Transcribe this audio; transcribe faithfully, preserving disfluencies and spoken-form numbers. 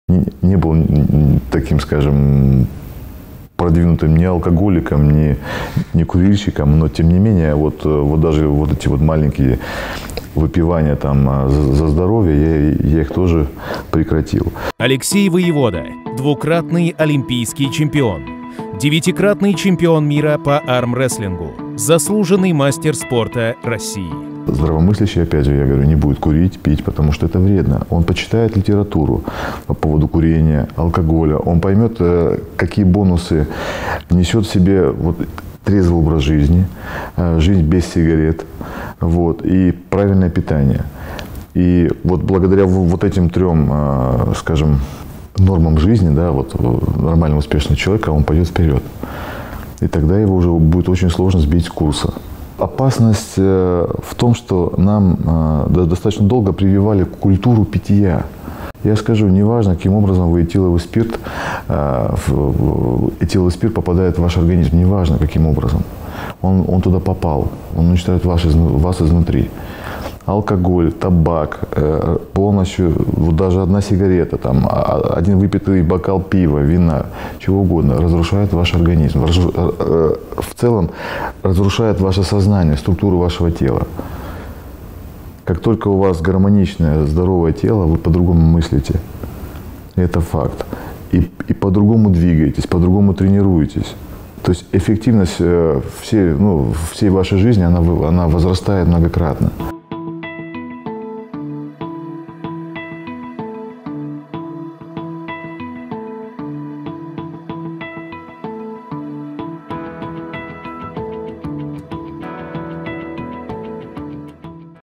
не, не был таким, скажем, продвинутым ни алкоголиком, ни, ни курильщиком, но тем не менее, вот, вот даже вот эти вот маленькие выпивания там за, за здоровье, я, я их тоже прекратил. Алексей Воевода – двукратный олимпийский чемпион, девятикратный чемпион мира по армрестлингу, заслуженный мастер спорта России. Здравомыслящий, опять же, я говорю, не будет курить, пить, потому что это вредно. Он почитает литературу по поводу курения, алкоголя. Он поймет, какие бонусы несет в себе вот, трезвый образ жизни, жизнь без сигарет, вот, и правильное питание. И вот благодаря вот этим трем, скажем, нормам жизни, да, вот, нормально успешного человека, он пойдет вперед. И тогда его уже будет очень сложно сбить с курса. Опасность в том, что нам достаточно долго прививали культуру питья. Я скажу, неважно, каким образом вы этиловый спирт, этиловый спирт попадает в ваш организм, неважно, каким образом. Он, он туда попал, он уничтожает вас, вас изнутри. Алкоголь, табак, полностью, вот даже одна сигарета, там, один выпитый бокал пива, вина, чего угодно, разрушает ваш организм. В целом разрушает ваше сознание, структуру вашего тела. Как только у вас гармоничное, здоровое тело, вы по-другому мыслите. Это факт. И, и по-другому двигаетесь, по-другому тренируетесь. То есть эффективность всей, ну, всей вашей жизни, она, она возрастает многократно.